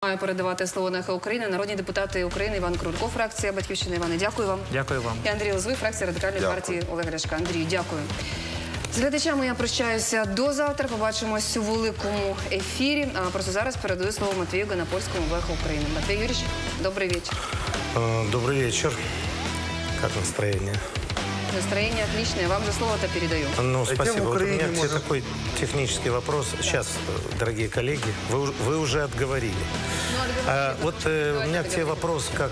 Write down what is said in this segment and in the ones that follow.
Маю передавати слово на «Ехо України» народні депутати України Іван Крулько, фракція «Батьківщина». Іване, дякую вам. Дякую вам. І Андрій Лозовий, фракція Радикальної партії Олега Ляшка. Андрію, дякую. З глядачами я прощаюся до завтра. Побачимось у великому ефірі. А просто зараз передаю слово Матвію Гонопольському в «Ехо України». Матвій Юрьевич, добрый вечер. Добрый вечер. Как настроение? Настроение отличное. Вам же слово-то передаю. Ну, спасибо. Вот у меня к тебе такой технический вопрос. Сейчас, дорогие коллеги, вы уже отговорили. Вот у меня к тебе вопрос как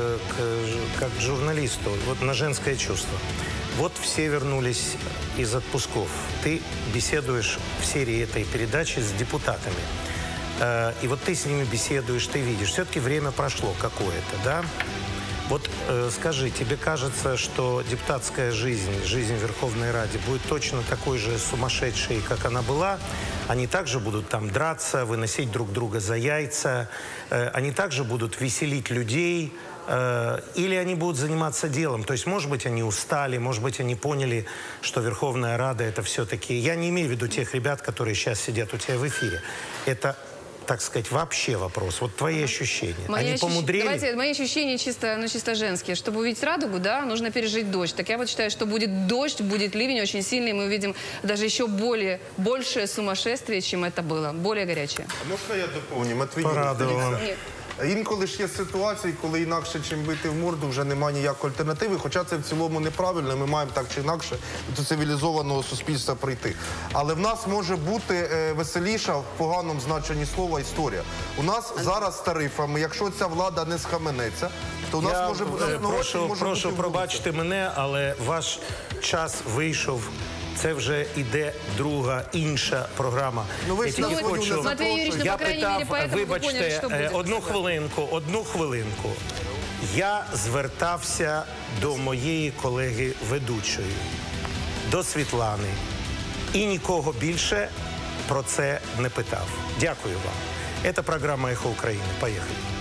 к журналисту, вот на женское чувство. Вот все вернулись из отпусков. Ты беседуешь в серии этой передачи с депутатами. И вот ты с ними беседуешь, ты видишь. Все-таки время прошло какое-то, да? Вот скажи, тебе кажется, что депутатская жизнь в Верховной Раде будет точно такой же сумасшедшей, как она была? Они также будут там драться, выносить друг друга за яйца? Они также будут веселить людей? Или они будут заниматься делом? То есть, может быть, они устали, может быть, они поняли, что Верховная Рада это все-таки... Я не имею в виду тех ребят, которые сейчас сидят у тебя в эфире. Это, так сказать, вообще вопрос. Вот твои ощущения. Они помудрели? Давайте, мои ощущения чисто женские. Чтобы увидеть радугу, да, нужно пережить дождь. Так я вот считаю, что будет дождь, будет ливень очень сильный, мы увидим даже еще большее сумасшествие, чем это было. Более горячее. А можна я доповню? Матвій, Нет. інколи ж є ситуації, коли інакше, чим бити в морду, вже немає ніякої альтернативи, хоча це в цілому неправильно, ми маємо так чи інакше до цивілізованого суспільства прийти. Але в нас може бути веселіша, в поганому значенні слова, історія. У нас зараз з тарифами, якщо ця влада не схаменеться, то у нас може бути... Прошу пробачити мене, але ваш час вийшов. Це вже іде друга, інша програма. Матвій Юрійович, ну, по крайній мірі, поэтому ви поняли, що буде. Одну хвилинку. Я звертався до моєї колеги ведучої, до Світлани, і нікого більше про це не питав. Дякую вам. Це програма «Ехо України». Поїхали.